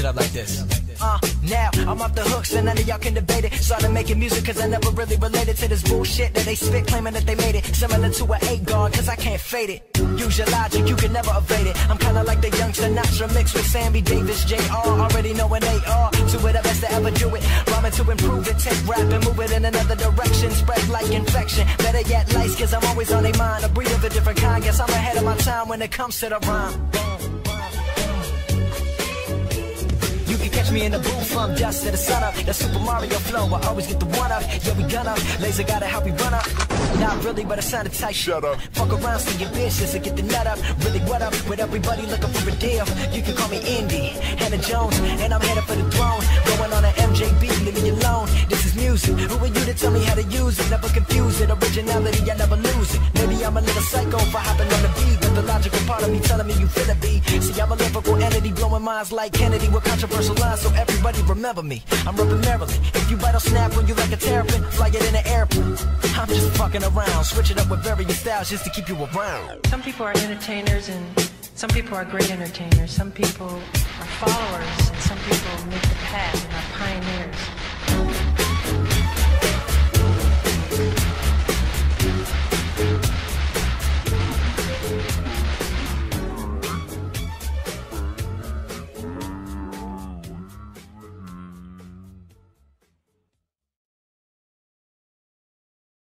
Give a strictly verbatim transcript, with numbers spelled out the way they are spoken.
it up like this. Uh, now, I'm off the hook, so none of y'all can debate it. Started making music cause I never really related to this bullshit that they spit, claiming that they made it. Similar to an eight guard, cause I can't fade it. Use your logic, you can never evade it. I'm kinda like the young Sinatra mixed with Sammy Davis, J R Already know when they are, two of the best to ever do it. Rhyming to improve it, take rap and move it in another direction. Spread like infection, better yet lights, cause I'm always on their mind. A breed of a different kind, guess I'm ahead of my time when it comes to the rhyme. You can catch me in the booth from dusk to the sun up. That Super Mario flow, I always get the one up. Yeah, we gun up, laser gotta help me run up. Not really, but I sounded tight. Shut up. Fuck around, see your bitch just to get the nut up. Really, what up with everybody looking for a deal? You can call me Indy, Hannah Jones, and I'm headed for the throne. Going on an M J B, leave me alone. This is music. Who are you to tell me how to use it? Never confuse it. Originality, I never lose it. Maybe I'm a little psycho for hopping on the beat, but the logical part of me telling me you finna be. See, I'm a lyrical entity, blowing minds like Kennedy with controversial lines, so everybody remember me. I'm rubbing Maryland. If you bite, I'll snap when you like a terrapin. Fly it in an airplane. I'm just fucking around, switching up with various styles just to keep you around. Some people are entertainers and some people are great entertainers. Some people are followers and some people make the path and are pioneers.